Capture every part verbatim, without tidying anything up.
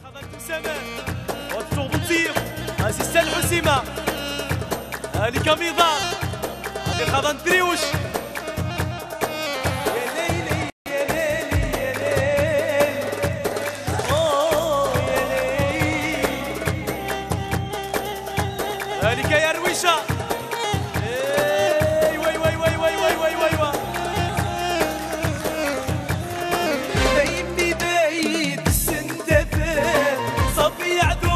اسيستان الحسيمه هذه كاميضه هذه خضن تريوش يا ليلي يا ليلي يا ليلي اوه يا ليلي هذيك يا رويشه اي وي وي وي وي وي وي وي وي دايمني بايد السندفات صافي يعدو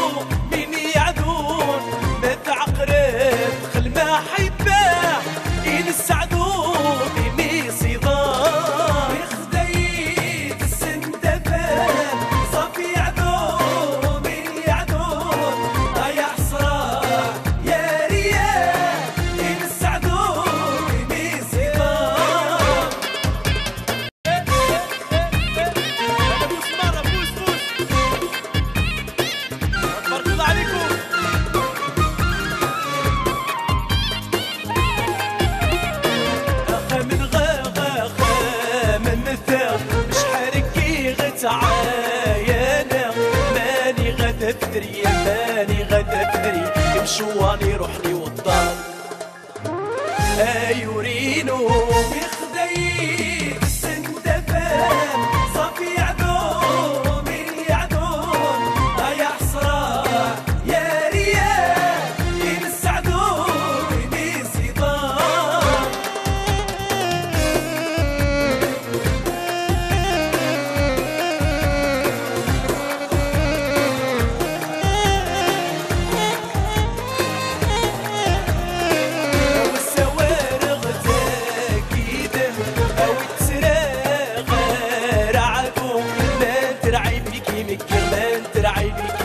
تعايانا ماني غدا بدري ماني غدا بدري مشواني روح لي والدار ايورينو بخدي السندفان صافي يعدو من يعدون يا حسرة يا ريال ينسعدو بني صدار ترعي بيكي مكرمان ترعي بيكي